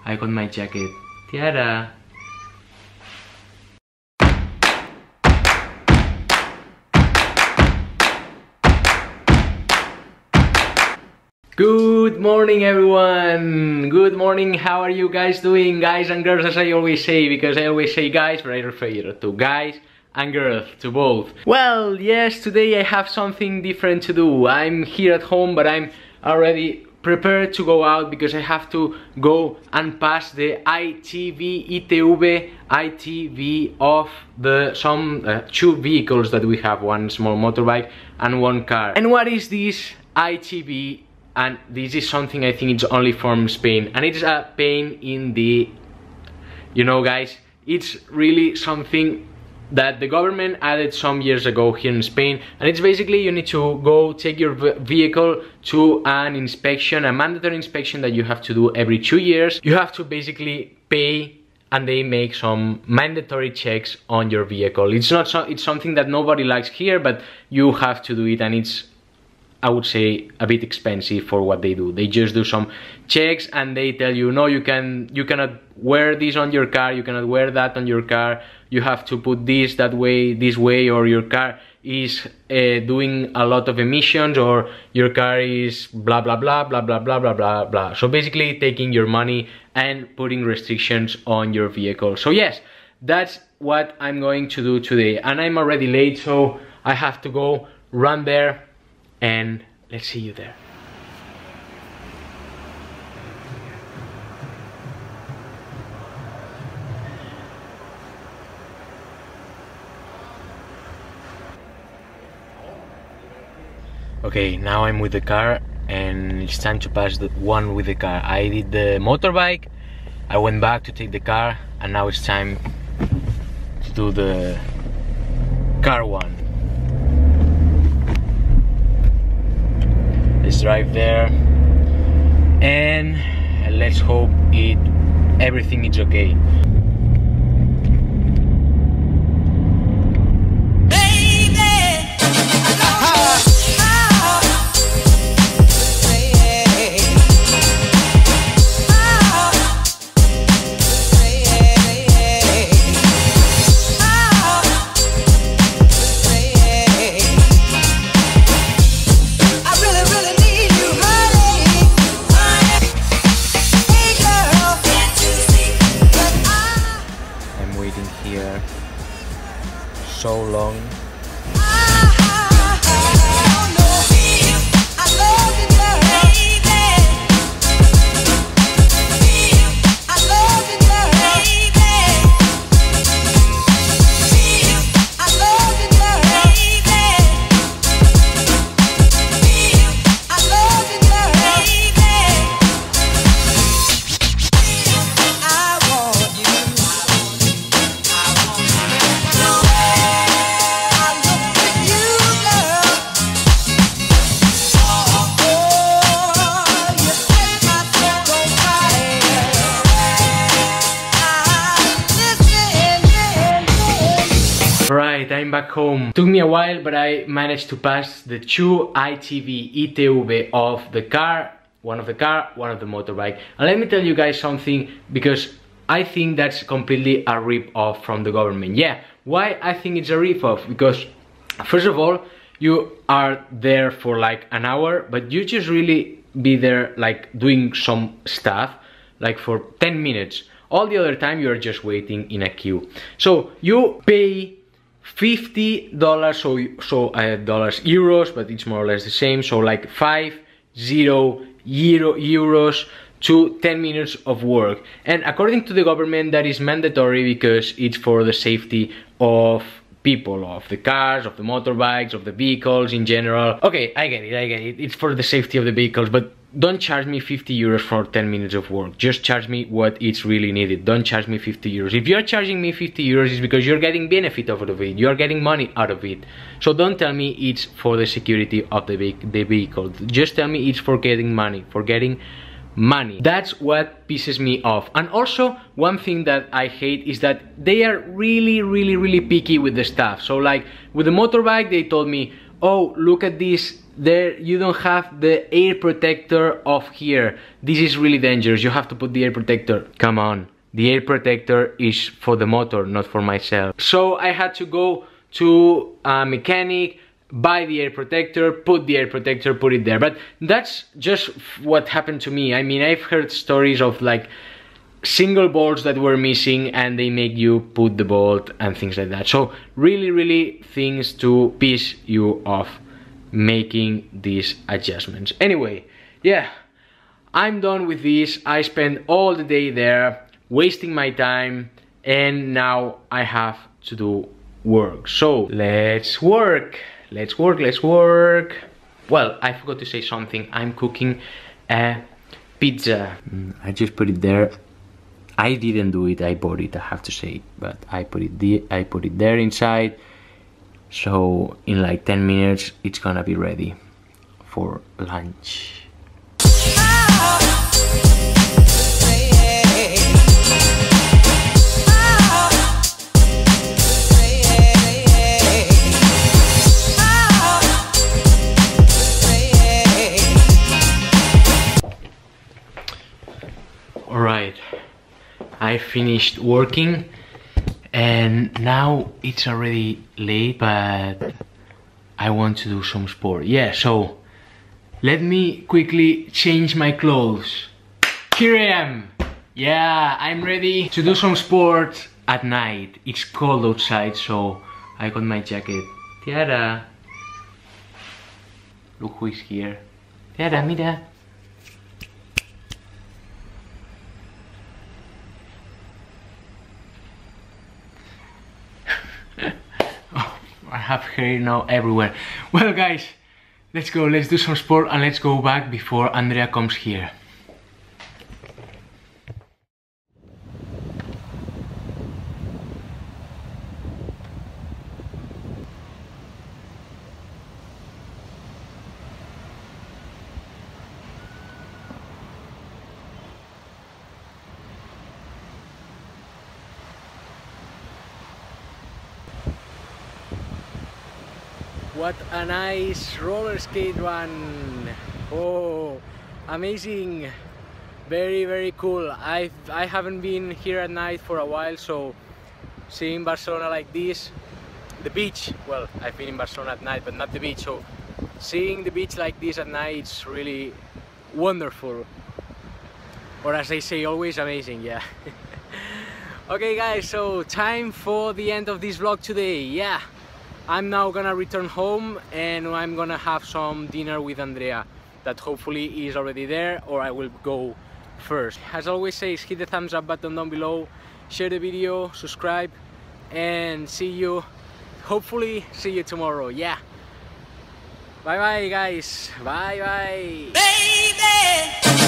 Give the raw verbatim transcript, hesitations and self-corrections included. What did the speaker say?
I got my jacket. Tiara. Good morning everyone! Good morning, how are you guys doing? Guys and girls, as I always say, because I always say guys, but I refer to guys and girls, to both. Well, yes, today I have something different to do. I'm here at home, but I'm already prepared to go out because I have to go and pass the I T V, I T V, I T V of the some uh, two vehicles that we have, one small motorbike and one car. And what is this I T V? And this is something I think it's only from Spain, and it's a pain in the, you know guys, it's really something that the government added some years ago here in Spain, and it's basically you need to go take your vehicle to an inspection, a mandatory inspection that you have to do every two years. You have to basically pay, and they make some mandatory checks on your vehicle. It's not so, it's something that nobody likes here, but you have to do it, and it's, I would say, a bit expensive for what they do. They just do some checks and they tell you, no, you can you cannot wear this on your car, you cannot wear that on your car, you have to put this that way, this way, or your car is uh, doing a lot of emissions, or your car is blah blah blah blah blah blah blah blah blah. So basically taking your money and putting restrictions on your vehicle. So yes, that's what I'm going to do today, and I'm already late, so I have to go run there. And let's see you there. Okay, now I'm with the car and it's time to pass the one with the car. I did the motorbike, I went back to take the car, and now it's time to do the car one. Let's drive there and let's hope it everything is okay. Here so long. Right, I'm back home. Took me a while, but I managed to pass the two I T V, I T V of the car, one of the car, one of the motorbike. And let me tell you guys something, because I think that's completely a rip-off from the government. Yeah, why I think it's a rip-off? Because first of all, you are there for like an hour, but you just really be there like doing some stuff like for ten minutes. All the other time you are just waiting in a queue. So you pay fifty dollars, so so uh, dollars euros, but it's more or less the same. So like five zero euro euros to ten minutes of work. And according to the government, that is mandatory because it's for the safety of people, of the cars, of the motorbikes, of the vehicles in general. Okay, I get it, I get it. It's for the safety of the vehicles, but don't charge me fifty euros for ten minutes of work. Just charge me what it's really needed. Don't charge me fifty euros. If you're charging me fifty euros, it's because you're getting benefit out of it. You're getting money out of it. So don't tell me it's for the security of the, the vehicle. Just tell me it's for getting money, for getting money. That's what pisses me off. And also, one thing that I hate is that they are really, really, really picky with the stuff. So like with the motorbike, they told me, oh, look at this, there you don't have the air protector off here. This is really dangerous, you have to put the air protector. Come on, the air protector is for the motor, not for myself. So I had to go to a mechanic, buy the air protector, put the air protector, put it there. But that's just what happened to me. I mean, I've heard stories of like single bolts that were missing and they make you put the bolt and things like that. So really, really things to piss you off making these adjustments. Anyway, yeah, I'm done with this. I spent all the day there wasting my time and now I have to do work. So let's work. Let's work, let's work. Well, I forgot to say something. I'm cooking a pizza. Mm, I just put it there. I didn't do it, I bought it, I have to say. But I put it the I put it there inside. So in like ten minutes it's gonna be ready for lunch. Alright, I finished working and now it's already late, but I want to do some sport. Yeah, so let me quickly change my clothes. Here I am. Yeah, I'm ready to do some sport at night. It's cold outside, so I got my jacket. Tiara, look who is here. Tiara, mira. I have hair now everywhere. Well guys, let's go, let's do some sport and let's go back before Andrea comes here. What a nice roller skate run! Oh, amazing! Very, very cool. I I haven't been here at night for a while, so seeing Barcelona like this, the beach. Well, I've been in Barcelona at night, but not the beach. So seeing the beach like this at night, it's really wonderful. Or as I say, always amazing. Yeah. Okay, guys. So time for the end of this vlog today. Yeah. I'm now gonna return home and I'm gonna have some dinner with Andrea that hopefully is already there, or I will go first. As always says, hit the thumbs up button down below, share the video, subscribe, and see you, hopefully see you tomorrow. Yeah, bye bye guys, bye bye. Baby.